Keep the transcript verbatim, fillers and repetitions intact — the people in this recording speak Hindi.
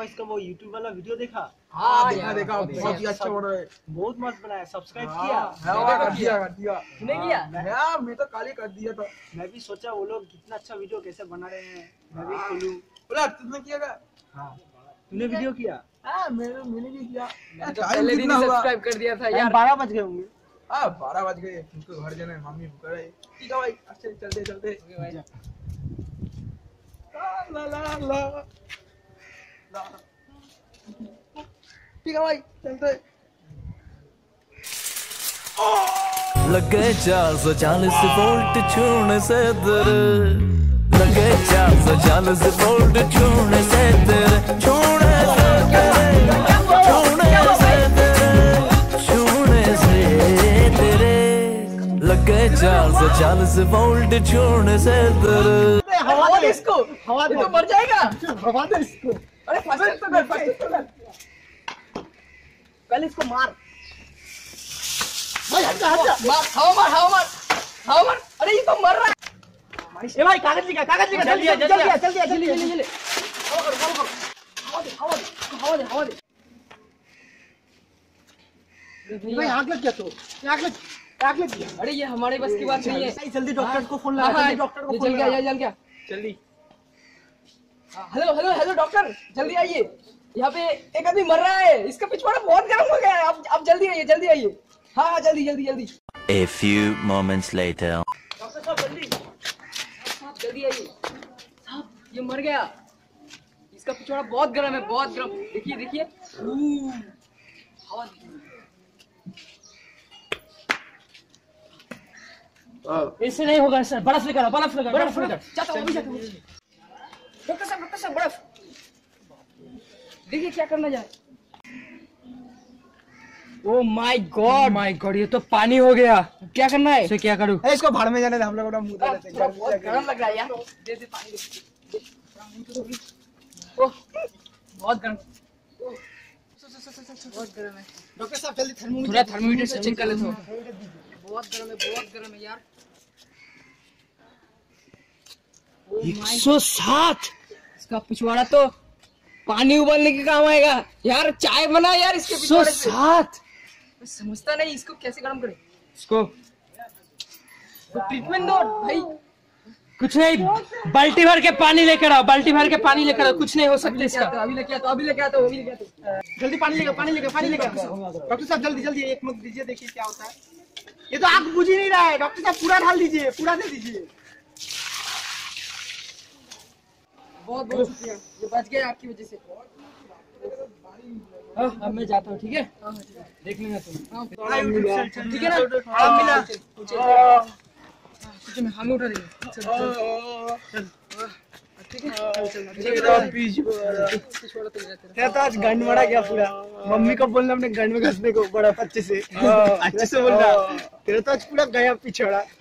फेमस का वो यूट्यूब वाला वीडियो देखा? हाँ देखा देखा, बहुत ही अच्छा बन रहा है, बहुत मस्त बनाया। सब्सक्राइब किया? कर दिया कर दिया। तूने किया? मैं मैं तो काली कर दिया था। मैं भी सोचा वो लोग कितना अच्छा वीडियो कैसे बना रहे हैं, मैं भी खोलूं। बोला तुमने किया क्या? हाँ तूने वीडियो किया? हाँ मैंने मैंने भी किया। पहले दिन सब्सक्राइब कर दिया था यार। बारह बज गए होंगे। हाँ बारह बज गए, उनको घर जाना है, मम्मी भूखा है। ठीक है भाई, अच्छे चलते चलते ला ला ला ठीक है भाई चलते। लगे चार सौ चालीस वोल्ट छूने से तेरे, लगे चार सौ चालीस वोल्ट छूने से तेरे, छूने से तेरे, छूने से तेरे, छूने से तेरे, लगे चार सौ चालीस वोल्ट छूने से तेरे। हवा दे इसको, हवा दे तो मर जाएगा। हवा दे इसको। अरे फर्स्ट तो कर, फर्स्ट तो कर। पहले इसको मार। भाई हट जा हट जा। मार, हवा मार, हवा मार, हवा मार। अरे ये तो मर रहा है। ए भाई कागज लिखा, कागज लिखा, जल्दी जल्दी जल्दी जल्दी जल्दी जल्दी जल्दी। हवा कर, हवा कर। हवा दे, हवा दे, हवा दे, हवा दे। भाई आग लग गया तो, आग लग आग लग गया। अरे ये हमारे बस की बात नहीं है। जल्दी डॉक्टर को फोन लगा, जल्दी डॉक्टर को फोन जल्दी लगा। आ, जल्दी आ। जल्दी। हेलो हेलो हेलो डॉक्टर, जल्दी आइए। यहाँ पे एक आदमी मर रहा है, इसका पिछवाड़ा बहुत गर्म हो गया है। आप आप जल्दी आइए, जल्दी आइए। हाँ हाँ जल्दी जल्दी जल्दी। A few moments later. Doctor साहब जल्दी, साहब जल्दी आइए। साहब ये मर गया, इसका पिछवाड़ा बहुत गर्म है, बहुत गर्म। देखिए देखिए, हवा देखिए। इससे नहीं होगा सर, बर्फ लेकर आओ, बर्फ लेकर, बर्फ लेकर। जाता हूँ अभी जाता हूँ। डॉक्टर साहब डॉक्टर साहब बर्फ देखिए क्या करना जाए। Oh my god, my god, ये तो पानी हो गया। क्या करना है? इसे क्या करूं? इसको भाड़ में जाने दे, हम लोग अपना मुंह धो लेते हैं। बहुत गर्म लग रहा है यार। दे दे पानी दे। ओह बहुत गर्म, बहुत गर्म है। डॉक्टर साहब जल्दी थर्मोमीटर, थोड़ा थर्मोमीटर से चेक कर लेते हो। बहुत गर्म है, बहुत गर्म है यार। एक सौ सात। इसका पिछवाड़ा तो पानी उबालने के काम आएगा यार। चाय बना यार इसके पिछवाड़े से। सात। मैं समझता नहीं इसको कैसे गर्म करे। इसको तो ट्रीटमेंट दो भाई। कुछ नहीं, बाल्टी भर के पानी लेकर आओ, बाल्टी भर के पानी लेकर आओ, कुछ नहीं हो सकता इसका। अभी लेके आता हूं, अभी लेके आता हूं, अभी लेके आता हूं। जल्दी पानी लेकर, पानी लेकर, पानी लेकर। डॉक्टर साहब जल्दी जल्दी एक मग दीजिए, देखिए क्या होता है। ये तो आग बुझ ही नहीं रहा है। डॉक्टर साहब पूरा डाल दीजिए, पूरा दे दीजिए। बहुत बहुत शुक्रिया, ये बच गया आपकी वजह से। हाँ, अब मैं जाता हूँ, ठीक है? देख लेना तुम। ठीक है ना? आराम मिला। मैं हम उठा देंगे। ठीक है, तेरा तो आज गंड मरा गया पूरा। मम्मी को बोलना अपने गंड में घसने को, बड़ा अच्छे से, अच्छे से बोलना। तेरा तो आज पूरा गया पिछड़ा।